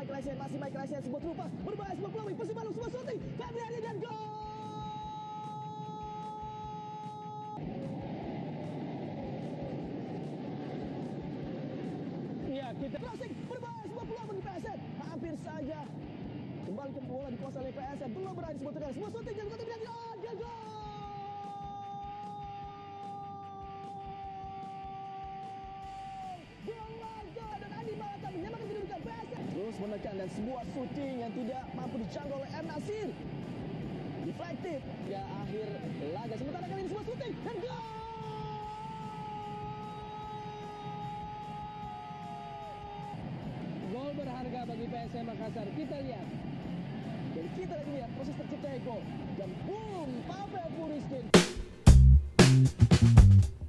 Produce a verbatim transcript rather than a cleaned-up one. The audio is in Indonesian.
Michael Essien, masih Michael Essien, sebuah terupas berbahaya, sebuah peluang, Persib Bandung, sebuah shooting, Febriani dan gol. Ya, kita crossing berbahaya, sebuah peluang bagi P S M, hampir saja kembali ke bola dikuasai oleh P S M, belum berani sebuah tegal, sebuah shooting dan gol, oh, dia gol. Terus menekan dan sebuah shooting yang tidak mampu dijangkau oleh M. Nasir. Deflected ya akhir laga. Sementara kali ini sebuah shooting dan gol. gol berharga bagi P S M Makassar. Kita lihat. Dan kita lagi lihat proses terciptanya gol. Dan boom, Pavel Puriskin.